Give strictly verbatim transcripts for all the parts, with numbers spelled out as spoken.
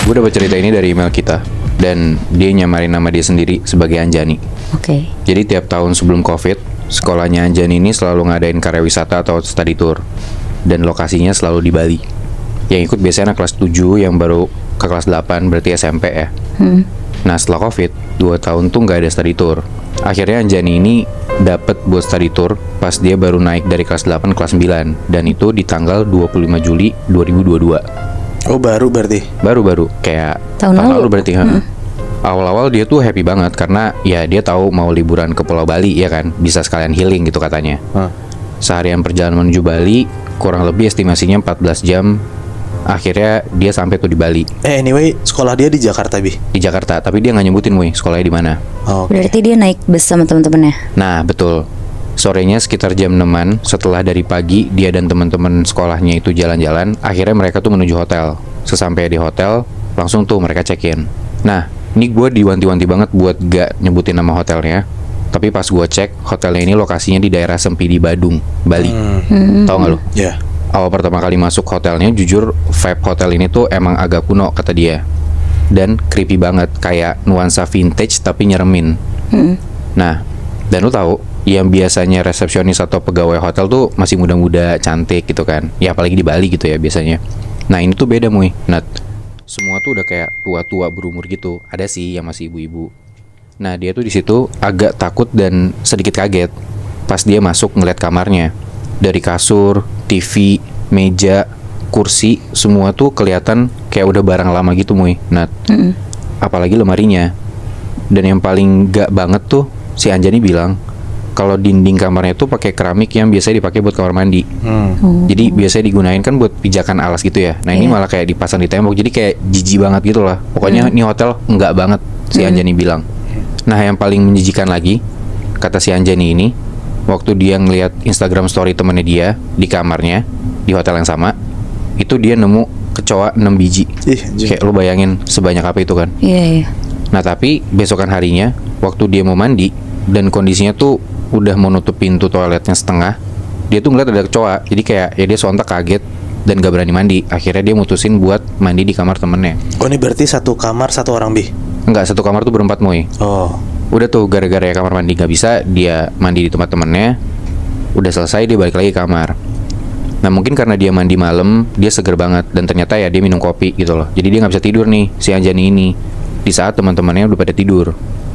Gue dapat cerita ini dari email kita, dan dia nyamarin nama dia sendiri sebagai Anjani. Oke. Okay. Jadi tiap tahun sebelum COVID, sekolahnya Anjani ini selalu ngadain karya wisata atau study tour, dan lokasinya selalu di Bali. Yang ikut biasanya anak kelas tujuh yang baru ke kelas delapan, berarti S M P ya. Hmm. Nah setelah COVID, dua tahun tuh nggak ada study tour. Akhirnya Anjani ini dapat buat study tour pas dia baru naik dari kelas delapan ke kelas sembilan, dan itu di tanggal dua puluh lima Juli dua ribu dua puluh dua. Oh baru berarti? Baru-baru, kayak tahun, tahun lalu. lalu berarti. Hmm. Awal-awal dia tuh happy banget karena ya dia tahu mau liburan ke Pulau Bali ya kan, bisa sekalian healing gitu katanya. Hmm. Seharian perjalanan menuju Bali, kurang lebih estimasinya empat belas jam. Akhirnya dia sampai tuh di Bali. Eh anyway, sekolah dia di Jakarta, Bi? Di Jakarta, tapi dia nggak nyebutin Wih sekolahnya di mana. Oh, okay. Berarti dia naik bus sama teman-temannya. Nah betul. Sorenya sekitar jam enaman, setelah dari pagi dia dan teman-teman sekolahnya itu jalan-jalan, akhirnya mereka tuh menuju hotel. Sesampai di hotel, langsung tuh mereka check-in. Nah, ini gue diwanti-wanti banget buat gak nyebutin nama hotelnya. Tapi pas gue cek, hotelnya ini lokasinya di daerah Sempidi, Badung, Bali. Hmm. Tahu nggak lo? Iya. Yeah. Awal pertama kali masuk hotelnya, jujur vibe hotel ini tuh emang agak kuno kata dia. Dan creepy banget, kayak nuansa vintage tapi nyeremin. Hmm. Nah, dan lo tahu, yang biasanya resepsionis atau pegawai hotel tuh masih muda-muda, cantik gitu kan. Ya apalagi di Bali gitu ya biasanya. Nah ini tuh beda Muy, Nat. Semua tuh udah kayak tua-tua berumur gitu. Ada sih yang masih ibu-ibu. Nah dia tuh di situ agak takut dan sedikit kaget pas dia masuk ngeliat kamarnya. Dari kasur, T V, meja, kursi, semua tuh kelihatan kayak udah barang lama gitu Muy, Nat. Mm-mm. Apalagi lemarinya. Dan yang paling gak banget tuh si Anjani bilang kalau dinding kamarnya tuh pakai keramik yang biasanya dipakai buat kamar mandi. Hmm. Oh. Jadi biasanya digunain kan buat pijakan alas gitu ya. Nah yeah. Ini malah kayak dipasang di tembok. Jadi kayak jijik banget gitu lah. Pokoknya hmm. ini hotel enggak banget si Anjani hmm. bilang. Nah yang paling menjijikan lagi, kata si Anjani ini, waktu dia ngeliat Instagram story temennya dia di kamarnya di hotel yang sama, itu dia nemu kecoa enam biji. Ih, kayak lu bayangin sebanyak apa itu kan. Iya yeah, yeah. Nah tapi besokan harinya, waktu dia mau mandi dan kondisinya tuh udah mau nutup pintu toiletnya setengah, dia tuh ngeliat ada kecoa. Jadi kayak ya dia sontak kaget dan gak berani mandi. Akhirnya dia mutusin buat mandi di kamar temennya. Oh ini berarti satu kamar satu orang Bi? Enggak, satu kamar tuh berempat Muy. Oh. Udah tuh gara-gara ya kamar mandi gak bisa, dia mandi di tempat temennya. Udah selesai dia balik lagi ke kamar. Nah mungkin karena dia mandi malam, dia seger banget. Dan ternyata ya dia minum kopi gitu loh. Jadi dia gak bisa tidur nih si Anjani ini di saat teman-temannya udah pada tidur.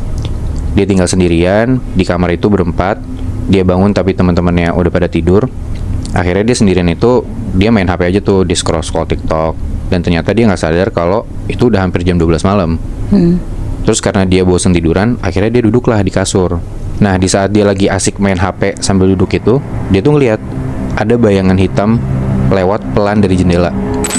Dia tinggal sendirian di kamar itu berempat. Dia bangun tapi teman-temannya udah pada tidur. Akhirnya dia sendirian itu dia main H P aja tuh, di scroll scroll TikTok. Dan ternyata dia nggak sadar kalau itu udah hampir jam dua belas malam. Hmm. Terus karena dia bosan tiduran, akhirnya dia duduklah di kasur. Nah di saat dia lagi asik main H P sambil duduk itu, dia tuh ngeliat ada bayangan hitam lewat pelan dari jendela.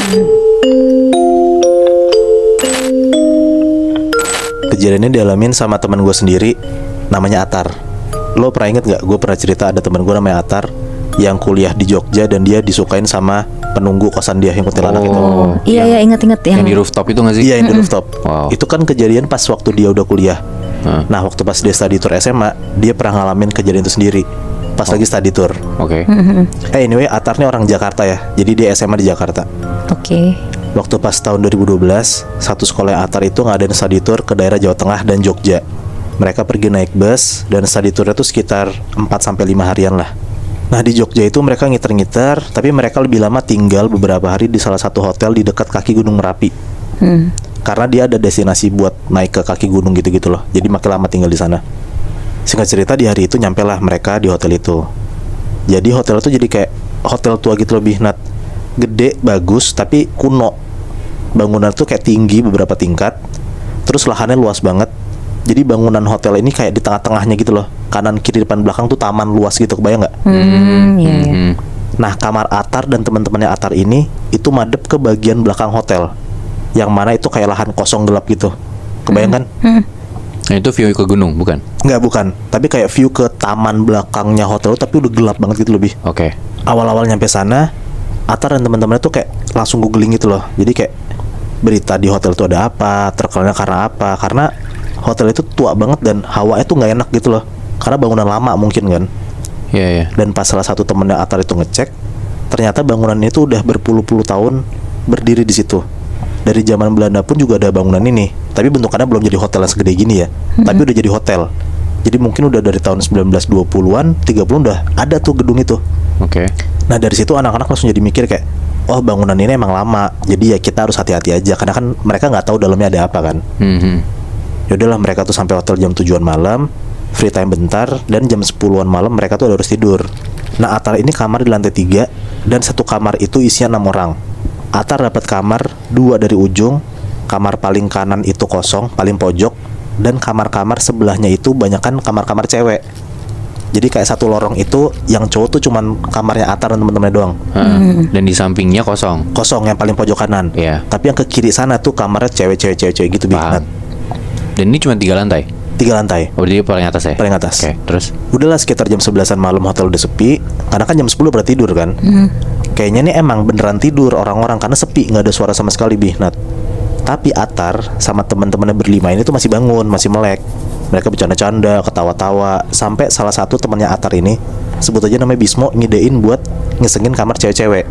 Kejadiannya dialamin sama teman gue sendiri, namanya Atar. Lo pernah inget gak? Gue pernah cerita ada teman gue namanya Atar yang kuliah di Jogja dan dia disukain sama penunggu kosan dia yang kuntilanak oh, itu. Iya iya inget-inget yang, yang di rooftop itu nggak sih? Iya yang di rooftop. Wow. Itu kan kejadian pas waktu dia udah kuliah. Hmm. Nah waktu pas dia study tour S M A, dia pernah ngalamin kejadian itu sendiri pas oh. lagi study tour. Oke. Okay. Eh anyway, Atar nih orang Jakarta ya, jadi dia S M A di Jakarta. Oke. Okay. Waktu pas tahun dua ribu dua belas, satu sekolah Atar itu ngadain study tour ke daerah Jawa Tengah dan Jogja. Mereka pergi naik bus dan study tournya tuh sekitar empat sampai lima harian lah. Nah di Jogja itu mereka ngiter-ngiter, tapi mereka lebih lama tinggal beberapa hari di salah satu hotel di dekat kaki Gunung Merapi. Hmm. Karena dia ada destinasi buat naik ke kaki gunung gitu-gitu loh. Jadi makin lama tinggal di sana. Singkat cerita di hari itu nyampe lah mereka di hotel itu. Jadi hotel itu jadi kayak hotel tua gitu lebih Nat. Gede, bagus, tapi kuno. Bangunan tuh kayak tinggi beberapa tingkat. Terus lahannya luas banget. Jadi bangunan hotel ini kayak di tengah-tengahnya gitu loh. Kanan, kiri, depan, belakang tuh taman luas gitu, kebayang nggak? Hmm, iya, iya. Nah kamar Atar dan teman-temannya Atar ini itu madep ke bagian belakang hotel, yang mana itu kayak lahan kosong gelap gitu. Kebayang kan? Hmm. Nah, itu view ke gunung bukan? Nggak, bukan. Tapi kayak view ke taman belakangnya hotel, tapi udah gelap banget gitu lebih. Oke. Okay. Awal-awal nyampe sana, Atar dan teman-temannya tuh kayak langsung googling gitu loh. Jadi kayak berita di hotel itu ada apa, terkenalnya karena apa? Karena hotel itu tua banget dan hawanya tuh nggak enak gitu loh. Karena bangunan lama mungkin kan. Iya, yeah, iya. Yeah. Dan pas salah satu temennya Atar itu ngecek, ternyata bangunan itu udah berpuluh-puluh tahun berdiri di situ. dari zaman Belanda pun juga ada bangunan ini. Tapi bentukannya belum jadi hotel yang segede gini ya. Mm-hmm. Tapi udah jadi hotel. Jadi mungkin udah dari tahun sembilan belas dua puluhan, tiga puluhan udah ada tuh gedung itu. Oke. Okay. Nah dari situ anak-anak langsung jadi mikir kayak, oh bangunan ini emang lama. Jadi ya kita harus hati-hati aja. Karena kan mereka nggak tahu dalamnya ada apa kan. Mm-hmm. Yaudahlah mereka tuh sampai hotel jam tujuan malam, free time bentar, dan jam sepuluhan malam mereka tuh udah harus tidur. Nah Atar ini kamar di lantai tiga, dan satu kamar itu isinya enam orang. Atar dapat kamar dua dari ujung. Kamar paling kanan itu kosong, paling pojok. Dan kamar-kamar sebelahnya itu banyak kan kamar-kamar cewek. Jadi kayak satu lorong itu yang cowok tuh cuman kamarnya Atar dan temen-temennya doang. hmm. Dan di sampingnya kosong. Kosong yang paling pojok kanan. Iya. Tapi yang ke kiri sana tuh kamarnya cewek-cewek-cewek gitu. Paham. Dan ini cuma tiga lantai? Tiga lantai. Oh dia paling atas ya? Paling atas. Oke, terus? Udahlah sekitar jam sebelasan malam hotel udah sepi. Karena kan jam sepuluh pada tidur kan. hmm. Kayaknya nih emang beneran tidur orang-orang karena sepi, gak ada suara sama sekali Bihnat. Tapi Atar sama teman-temannya berlima ini tuh masih bangun, masih melek. Mereka bercanda-canda, ketawa-tawa. Sampai salah satu temannya Atar ini, sebut aja namanya Bismo, ngidein buat ngisengin kamar cewek-cewek.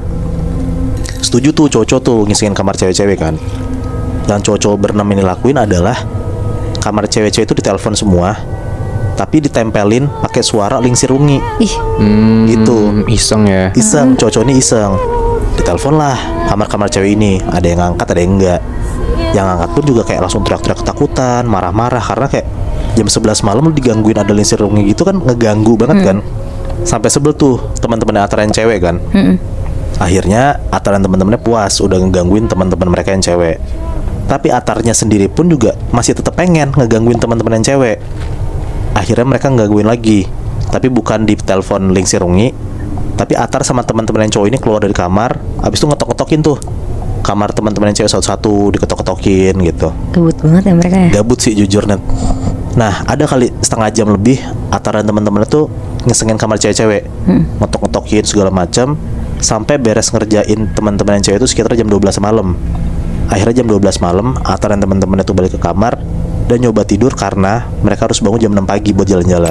Setuju tuh cowok-cowok tuh ngisengin kamar cewek-cewek kan. Dan cowok-cowok berenam ini lakuin adalah kamar cewek-cewek itu ditelepon semua, tapi ditempelin pakai suara lingsir rungi. Ih, hmm, gitu. Iseng ya. Iseng, cowok-cowok ini iseng. Ditelepon lah kamar-kamar cewek ini. Ada yang ngangkat, ada yang enggak. Yang ngangkat pun juga kayak langsung teriak-teriak ketakutan, marah-marah. Karena kayak jam sebelas malam lu digangguin ada lingsir rungi gitu kan, ngeganggu banget hmm. kan. Sampai sebel tuh teman-teman Atar yang cewek kan. hmm. Akhirnya Atar dan teman-temannya puas udah ngegangguin teman-teman mereka yang cewek. Tapi Atarnya sendiri pun juga masih tetap pengen ngegangguin teman-teman yang cewek. Akhirnya mereka ngegangguin lagi, tapi bukan di telepon lingsir rungi. Tapi Atar sama teman-teman yang cowok ini keluar dari kamar, abis itu ngetok-ngetokin tuh kamar teman-teman yang cewek satu-satu, diketok-ketokin gitu. Gabut banget ya mereka ya. Gabut sih jujur net. Nah ada kali setengah jam lebih Atar dan teman-temannya tuh ngesengin kamar cewek-cewek, hmm. ngetok-ngetokin segala macam, sampai beres ngerjain teman-teman yang cewek itu sekitar jam dua belas malam. Akhirnya jam dua belas malam Atar dan teman-temannya tuh balik ke kamar dan nyoba tidur karena mereka harus bangun jam enam pagi buat jalan-jalan.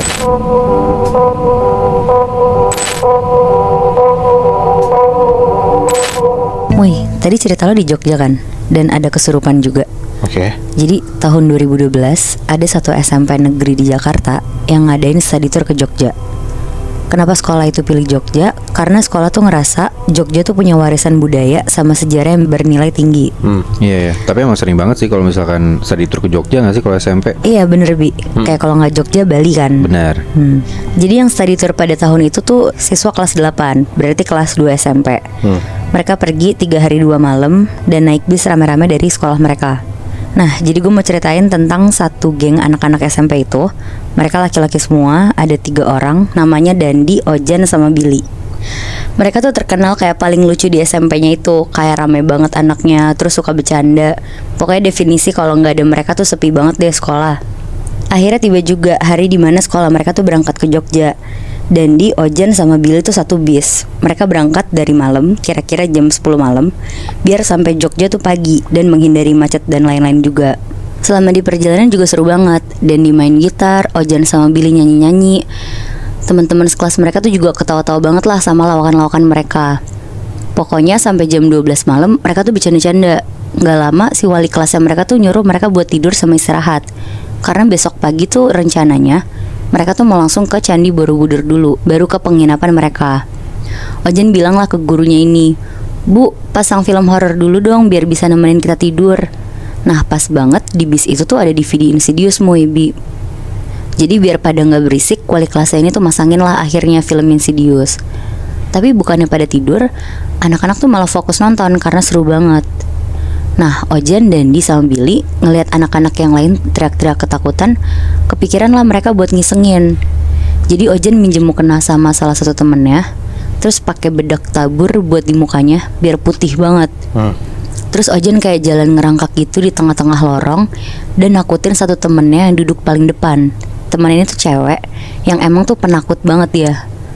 Wih, tadi cerita lo di Jogja kan? Dan ada kesurupan juga. Oke. Okay. Jadi tahun dua ribu dua belas ada satu S M P negeri di Jakarta yang ngadain study tour ke Jogja. Kenapa sekolah itu pilih Jogja? Karena sekolah tuh ngerasa Jogja tuh punya warisan budaya sama sejarah yang bernilai tinggi. Hmm, iya ya. Tapi emang sering banget sih kalau misalkan study tour ke Jogja nggak sih kalau S M P? Iya bener Bi. Hmm. Kayak kalau nggak Jogja Bali kan. Benar. Hmm. Jadi yang study tour pada tahun itu tuh siswa kelas delapan, berarti kelas dua S M P. Hmm. Mereka pergi tiga hari dua malam dan naik bis rame-rame dari sekolah mereka. Nah, jadi gue mau ceritain tentang satu geng anak-anak S M P itu. Mereka laki-laki semua, ada tiga orang, namanya Dandi, Ojan, sama Billy. Mereka tuh terkenal kayak paling lucu di S M P-nya itu, kayak rame banget anaknya, terus suka bercanda. Pokoknya definisi kalau nggak ada mereka tuh sepi banget deh sekolah. Akhirnya tiba juga hari dimana sekolah mereka tuh berangkat ke Jogja. Dandi, Ojan, sama Billy tuh satu bis. Mereka berangkat dari malam, kira-kira jam sepuluh malam, biar sampai Jogja tuh pagi dan menghindari macet dan lain-lain juga. Selama di perjalanan juga seru banget. Dandi main gitar, Ojan sama Billy nyanyi-nyanyi. Teman-teman sekelas mereka tuh juga ketawa-tawa banget lah sama lawakan-lawakan mereka. Pokoknya sampai jam dua belas malam mereka tuh bercanda-canda. Gak lama si wali kelasnya mereka tuh nyuruh mereka buat tidur sama istirahat. Karena besok pagi tuh rencananya mereka tuh mau langsung ke Candi Borobudur dulu, baru ke penginapan mereka. Ojan bilang lah ke gurunya ini, "Bu, pasang film horor dulu dong biar bisa nemenin kita tidur." Nah pas banget di bis itu tuh ada D V D Insidious Moebi. Jadi biar pada gak berisik, wali kelasnya ini tuh masangin lah akhirnya film Insidious. Tapi bukannya pada tidur, anak-anak tuh malah fokus nonton karena seru banget. Nah Ojan, Dandi, sama Billy ngelihat anak-anak yang lain teriak-teriak ketakutan, kepikiran lah mereka buat ngisengin. Jadi Ojan minjem mukena sama salah satu temennya, terus pakai bedak tabur buat di mukanya biar putih banget. hmm. Terus Ojan kayak jalan ngerangkak gitu di tengah-tengah lorong dan nakutin satu temennya yang duduk paling depan. Temen ini tuh cewek yang emang tuh penakut banget ya.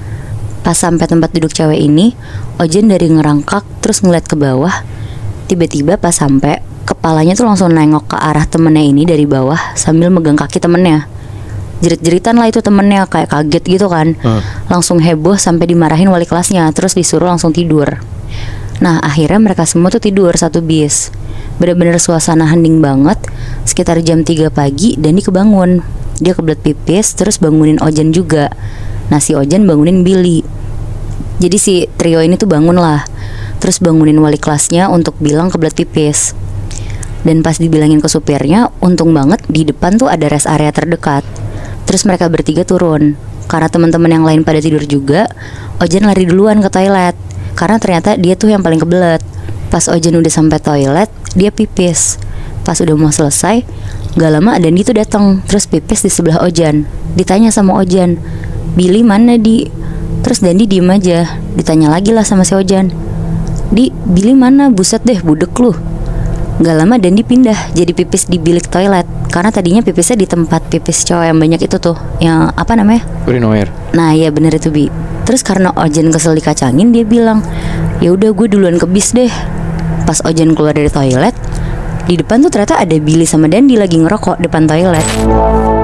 Pas sampai tempat duduk cewek ini, Ojan dari ngerangkak terus ngeliat ke bawah. Tiba-tiba pas sampai, kepalanya tuh langsung nengok ke arah temennya ini dari bawah sambil megang kaki temennya. Jerit-jeritan lah itu temennya, kayak kaget gitu kan. hmm. Langsung heboh sampai dimarahin wali kelasnya, terus disuruh langsung tidur. Nah akhirnya mereka semua tuh tidur satu bis. Bener-bener suasana hening banget. Sekitar jam tiga pagi Dandi kebangun. Dia kebelet pipis terus bangunin Ojan juga. Nah si Ojan bangunin Billy. Jadi si trio ini tuh bangun lah. Terus bangunin wali kelasnya untuk bilang kebelet pipis. Dan pas dibilangin ke supirnya, untung banget di depan tuh ada rest area terdekat. Terus mereka bertiga turun. Karena teman-teman yang lain pada tidur juga, Ojan lari duluan ke toilet. Karena ternyata dia tuh yang paling kebelet. Pas Ojan udah sampai toilet, dia pipis. Pas udah mau selesai, gak lama Dandi tuh datang, terus pipis di sebelah Ojan. Ditanya sama Ojan, Billy mana Di? Terus Dandi diem aja. Ditanya lagi lah sama si Ojan, Di, Billy mana? Buset deh, budek lu. Gak lama Dandi pindah jadi pipis di bilik toilet. Karena tadinya pipisnya di tempat pipis cowok yang banyak itu tuh, yang apa namanya? Urinoir. Nah ya bener itu Bi. Terus karena Ojan kesel dikacangin, dia bilang, ya udah gue duluan ke bis deh. Pas Ojan keluar dari toilet, di depan tuh ternyata ada Billy sama Dandi lagi ngerokok depan toilet.